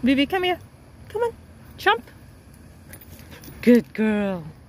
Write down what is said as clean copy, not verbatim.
Vivi, come here. Come on. Jump. Good girl.